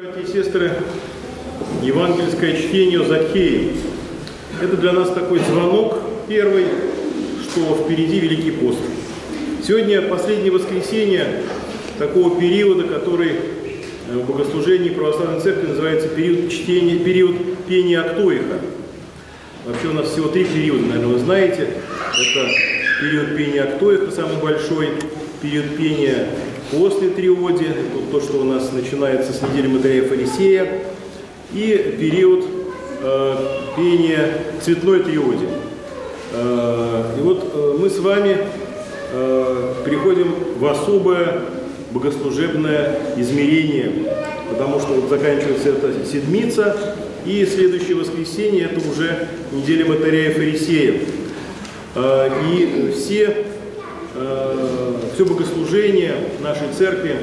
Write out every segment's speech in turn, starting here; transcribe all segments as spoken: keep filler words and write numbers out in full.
Братья и сестры, евангельское чтение о Закхее. Это для нас такой звонок первый, что впереди Великий пост. Сегодня последнее воскресенье такого периода, который в богослужении православной церкви называется период чтения, период пения Актоиха. Вообще у нас всего три периода, наверное, вы знаете. Это период пения Актоиха, самый большой, период пения после Триоди, то, что у нас начинается с недели Матария Фарисея, и период э, пения Цветной Триоди. Э, и вот э, мы с вами э, приходим в особое богослужебное измерение, потому что вот заканчивается эта седмица, и следующее воскресенье это уже неделя Матария Фарисея. Э, и все все богослужение нашей церкви,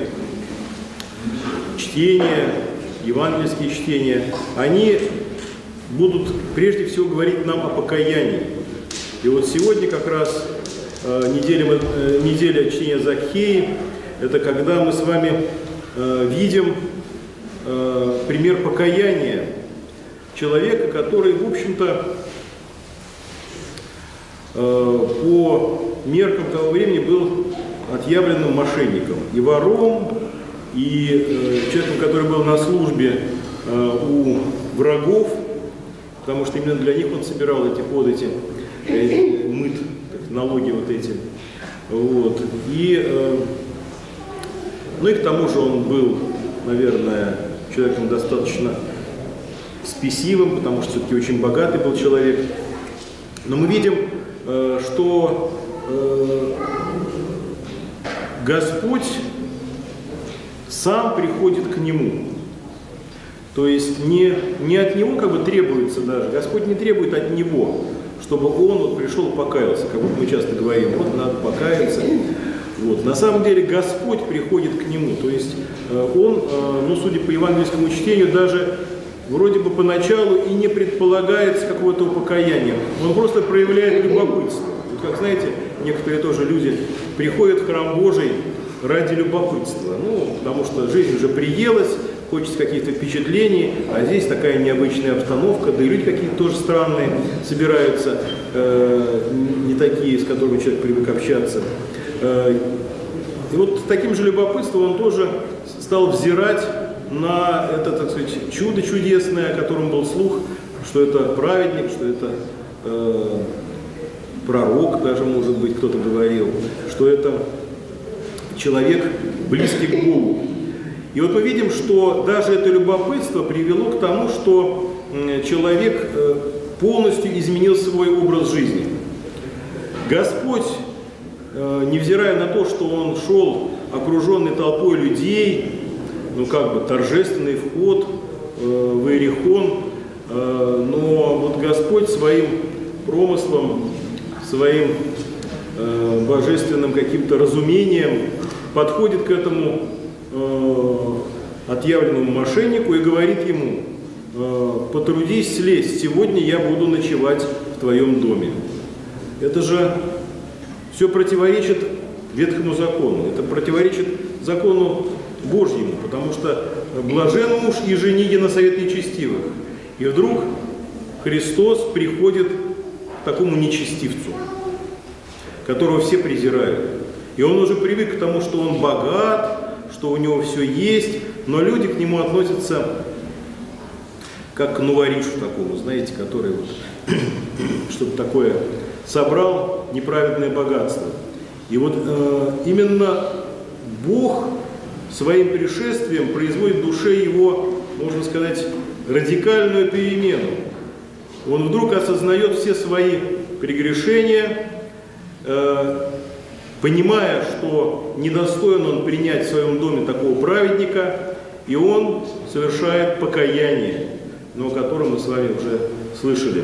чтения, евангельские чтения, они будут прежде всего говорить нам о покаянии. И вот сегодня как раз неделя, неделя чтения Закхеи, это когда мы с вами видим пример покаяния человека, который, в общем-то, по меркам того времени был отъявленным мошенником, и вором, и э, человеком, который был на службе э, у врагов, потому что именно для них он собирал эти подати, э, мыт, налоги вот эти. Вот. И, э, ну и к тому же он был, наверное, человеком достаточно спесивым, потому что все-таки очень богатый был человек. Но мы видим, э, что Господь сам приходит к нему. То есть не, не от него как бы требуется даже, Господь не требует от него, чтобы он вот пришел и покаялся, как вот мы часто говорим, вот надо покаяться. Вот. На самом деле Господь приходит к нему, то есть он, ну, судя по евангельскому чтению, даже вроде бы поначалу и не предполагается какого-то покаяния, он просто проявляет любопытство. Как знаете, некоторые тоже люди приходят в храм Божий ради любопытства. Ну, потому что жизнь уже приелась, хочется каких-то впечатлений, а здесь такая необычная обстановка, да и люди какие-то тоже странные собираются, э, не такие, с которыми человек привык общаться. Э, и вот с таким же любопытством он тоже стал взирать на это, так сказать, чудо чудесное, о котором был слух, что это праведник, что это э, пророк, даже, может быть, кто-то говорил, что это человек близкий к Богу. И вот мы видим, что даже это любопытство привело к тому, что человек полностью изменил свой образ жизни. Господь, невзирая на то, что он шел окруженный толпой людей, ну как бы торжественный вход в Иерихон, но вот Господь своим промыслом, своим э, божественным каким-то разумением подходит к этому э, отъявленному мошеннику и говорит ему: э, потрудись слезть, сегодня я буду ночевать в твоем доме. Это же все противоречит Ветхому закону, это противоречит закону Божьему, потому что блажен муж и женихи на совет нечестивых. И вдруг Христос приходит к такому нечестивцу, которого все презирают. И он уже привык к тому, что он богат, что у него все есть, но люди к нему относятся как к нуваришу такому, знаете, который вот что-то такое собрал, неправедное богатство. И вот э, именно Бог своим пришествием производит в душе его, можно сказать, радикальную перемену. Он вдруг осознает все свои прегрешения, э, понимая, что недостоин он принять в своем доме такого праведника, и он совершает покаяние, но о котором мы с вами уже слышали.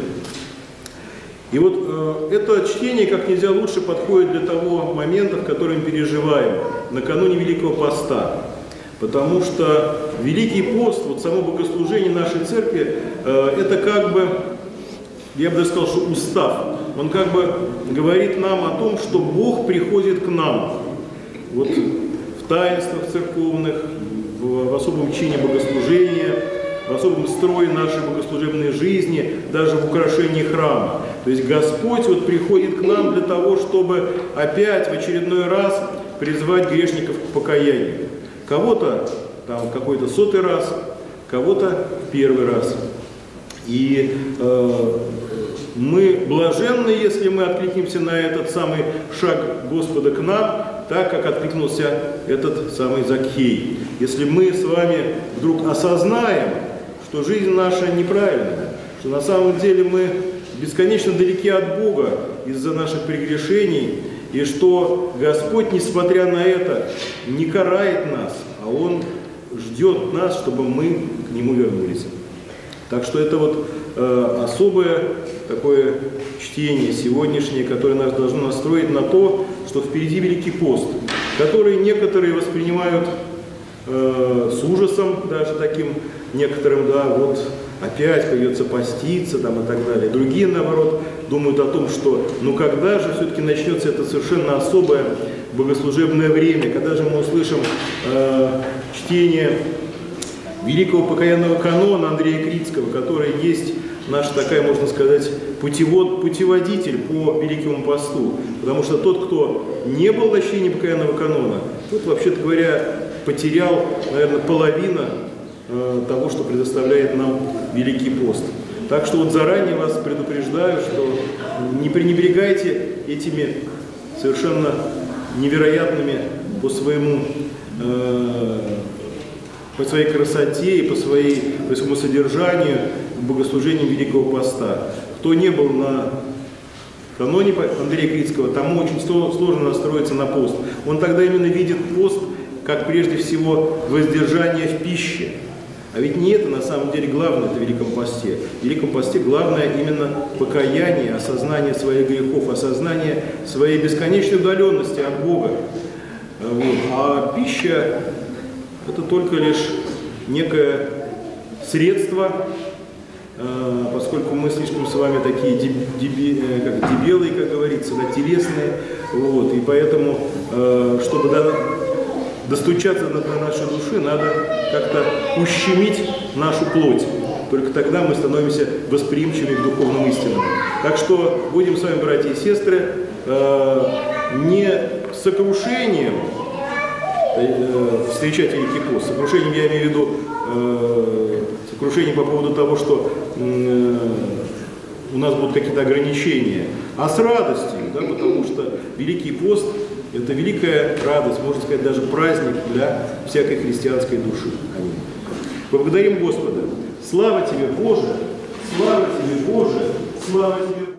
И вот э, это чтение как нельзя лучше подходит для того момента, в который мы переживаем, накануне Великого Поста. Потому что Великий пост, вот само богослужение нашей церкви, э, это как бы, я бы даже сказал, что устав. Он как бы говорит нам о том, что Бог приходит к нам. Вот в таинствах церковных, в в, в особом чине богослужения, в особом строе нашей богослужебной жизни, даже в украшении храма. То есть Господь вот приходит к нам для того, чтобы опять в очередной раз призвать грешников к покаянию. Кого-то там какой-то сотый раз, кого-то в первый раз. И э, мы блаженны, если мы откликнемся на этот самый шаг Господа к нам, так как откликнулся этот самый Закхей. Если мы с вами вдруг осознаем, что жизнь наша неправильная, что на самом деле мы бесконечно далеки от Бога из-за наших прегрешений, и что Господь, несмотря на это, не карает нас, а Он ждет нас, чтобы мы к Нему вернулись. Так что это вот э, особое такое чтение сегодняшнее, которое нас должно настроить на то, что впереди Великий пост, который некоторые воспринимают э, с ужасом, даже таким некоторым, да, вот опять придется поститься там и так далее. Другие, наоборот, думают о том, что ну когда же все-таки начнется это совершенно особое богослужебное время, когда же мы услышим э, чтение великого покаянного канона Андрея Критского, который есть наша такая, можно сказать, путевод, путеводитель по Великому посту. Потому что тот, кто не был на чтении покаянного канона, тот, вообще-то говоря, потерял, наверное, половину э, того, что предоставляет нам Великий пост. Так что вот заранее вас предупреждаю, что не пренебрегайте этими совершенно невероятными по своему э, по своей красоте и по, своей, по своему содержанию богослужением Великого Поста. Кто не был на каноне Андрея Критского, тому очень сложно настроиться на пост. Он тогда именно видит пост как прежде всего воздержание в пище. А ведь не это на самом деле главное в Великом Посте. В Великом Посте главное именно покаяние, осознание своих грехов, осознание своей бесконечной удаленности от Бога. Вот. А пища — это только лишь некое средство, поскольку мы слишком с вами такие деби, как дебелые, как говорится, да, телесные, вот, и поэтому, чтобы достучаться до нашей души, надо как-то ущемить нашу плоть. Только тогда мы становимся восприимчивыми к духовным истинам. Так что будем с вами, братья и сестры, не с сокрушением встречать Великий пост. Сокрушением я имею в виду э, сокрушение по поводу того, что э, у нас будут какие-то ограничения, а с радостью, да, потому что Великий пост — это великая радость, можно сказать, даже праздник для всякой христианской души. Аминь. Поблагодарим Господа. Слава Тебе, Боже! Слава Тебе, Боже! Слава Тебе!